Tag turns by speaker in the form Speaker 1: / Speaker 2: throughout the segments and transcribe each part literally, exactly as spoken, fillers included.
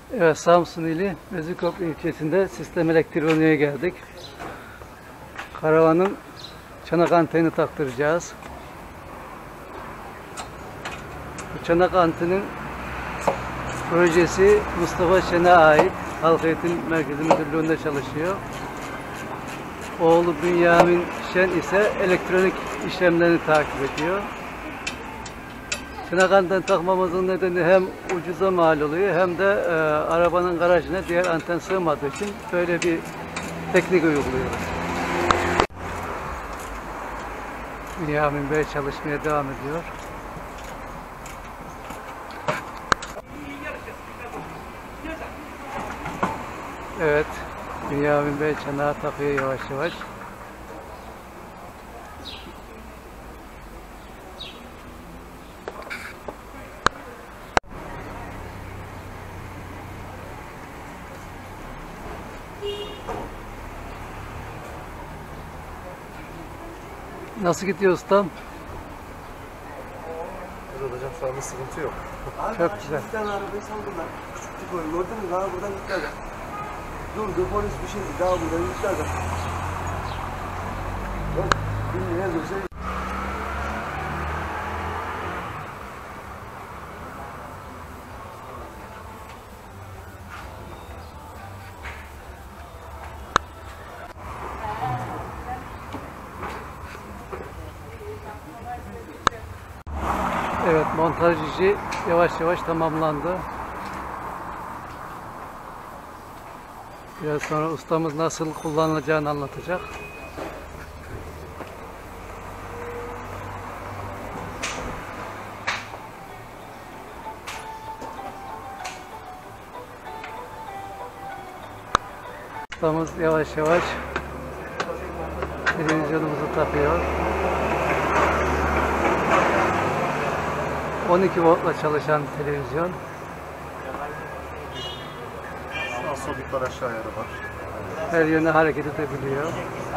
Speaker 1: Evet, Samsun ili Vezirköprü ilçesinde sistem elektroniğe geldik. Karavanın çanak antenini taktıracağız. Bu çanak antenin projesi Mustafa Şen'e ait. Halk Eğitim Merkezi Müdürlüğü'nde çalışıyor. Oğlu Bünyamin Şen ise elektronik işlemlerini takip ediyor. Çanak anten takmamızın nedeni hem ucuza mal oluyor hem de e, arabanın garajına diğer anten sığmadığı için böyle bir teknik uyguluyoruz. Bünyamin Bey çalışmaya devam ediyor. Evet, Bünyamin Bey çanağı takıyor yavaş yavaş. Nasıl gidiyor ustam?
Speaker 2: Evet hocam, şu anda sıkıntı yok.
Speaker 1: Çok güzel.
Speaker 3: Bir tane arabayı saldılar. Küçük tip oyun gördün mü? Daha buradan gittiler. Durdu, polis bir şey dedi. Daha buradan gittiler. Yok, bilmiyorum ne şey.
Speaker 1: Evet, montaj işi yavaş yavaş tamamlandı. Biraz sonra ustamız nasıl kullanılacağını anlatacak. Ustamız yavaş yavaş televizyonumuzu takıyor. on iki voltla çalışan televizyon.
Speaker 2: Sağ sol yukarı aşağı ayarı var.
Speaker 1: Her yöne hareket edebiliyor.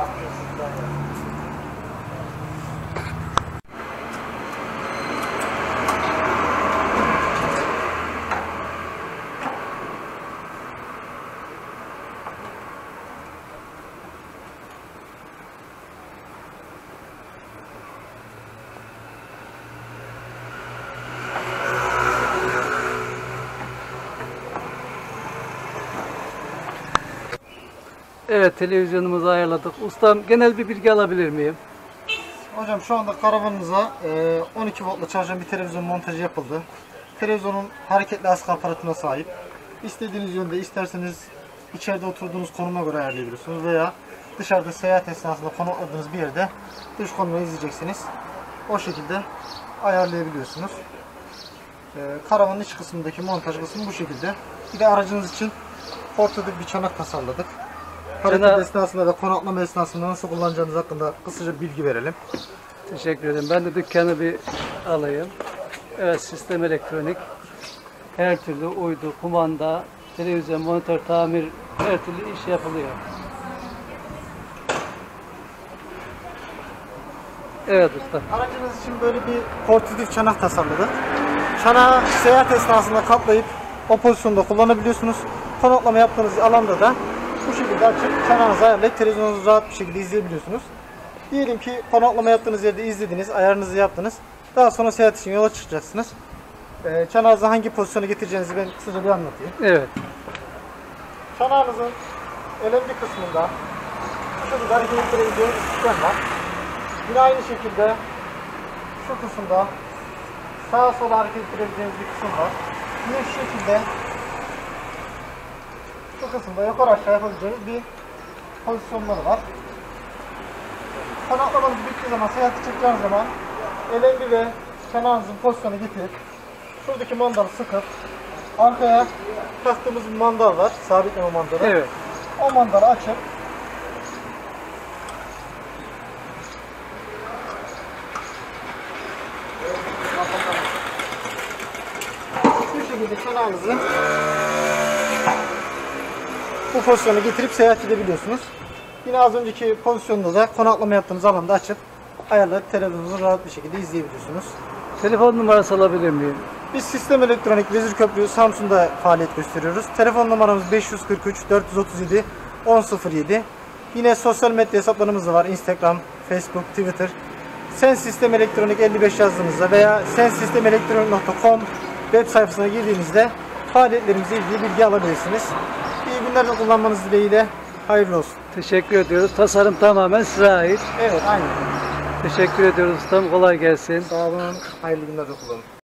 Speaker 1: Evet, televizyonumuzu ayarladık. Ustam, genel bir bilgi alabilir miyim?
Speaker 4: Hocam şu anda karavanımıza on iki voltla çalışan bir televizyon montajı yapıldı. Televizyonun hareketli askı aparatına sahip. İstediğiniz yönde, isterseniz içeride oturduğunuz konuma göre ayarlayabilirsiniz veya dışarıda seyahat esnasında konakladığınız bir yerde dış konumu izleyeceksiniz. O şekilde ayarlayabiliyorsunuz. Karavanın iç kısmındaki montaj kısmı bu şekilde. Bir de aracınız için portatif bir çanak tasarladık. Hareket
Speaker 1: Çanak...
Speaker 4: esnasında ve konaklama esnasında nasıl kullanacağınız hakkında kısaca bilgi verelim.
Speaker 1: Teşekkür ederim. Ben de dükkanı bir alayım. Evet, sistem elektronik. Her türlü uydu, kumanda, televizyon, monitör, tamir, her türlü iş yapılıyor. Evet usta.
Speaker 4: Aracınız için böyle bir portatif çanak tasarladık. Çanağı seyahat esnasında katlayıp o pozisyonda kullanabiliyorsunuz. Konaklama yaptığınız alanda da bu şekilde açıp çanağınızı ayarlayıp televizyonunuzu rahat bir şekilde izleyebiliyorsunuz. Diyelim ki konaklama yaptığınız yerde izlediniz, ayarınızı yaptınız. Daha sonra seyahat için yola çıkacaksınız. Ee, çanağınızı hangi pozisyona getireceğinizi ben kısaca bir anlatayım.
Speaker 1: Evet.
Speaker 4: Çanağınızın önemli kısmında şurada hareket ettirebileceğiniz bir sistem var. Yine aynı şekilde şu kısımda sağa sola hareket ettirebileceğiniz bir kısım var. Yine şu şekilde şu kısımda yukarı aşağı yapabileceğiniz bir pozisyonları var. Konaklamanız bittiği zaman, seyahati çıkacağınız zaman el elli ve çanağınızın pozisyonu getirip şuradaki mandalı sıkıp arkaya taktığımız bir mandal var, sabitleme mandalı.
Speaker 1: Evet.
Speaker 4: O mandalı açıp şu şekilde çanağınızı bu pozisyona getirip seyahat edebiliyorsunuz. Yine az önceki pozisyonda da konaklama yaptığınız alanda açıp ayarlayıp televizyonunuzu rahat bir şekilde izleyebiliyorsunuz.
Speaker 1: Telefon numarası alabilir miyim?
Speaker 4: Biz Sistem Elektronik Vezirköprü Samsun'da faaliyet gösteriyoruz. Telefon numaramız beş yüz kırk üç dört yüz otuz yedi on sıfır yedi. Yine sosyal medya hesaplarımız da var. Instagram, Facebook, Twitter. Sen Sistem Elektronik elli beş yazdığınızda veya sen sistem elektronik nokta com web sayfasına girdiğinizde faaliyetlerimizle ilgili bilgi alabilirsiniz. İyi günler kullanmanız dileğiyle. Hayırlı olsun.
Speaker 1: Teşekkür ediyoruz. Tasarım tamamen size ait.
Speaker 4: Evet, aynen.
Speaker 1: Teşekkür ediyoruz ustam. Kolay gelsin.
Speaker 4: Sağ olun. Hayırlı günler kullanın.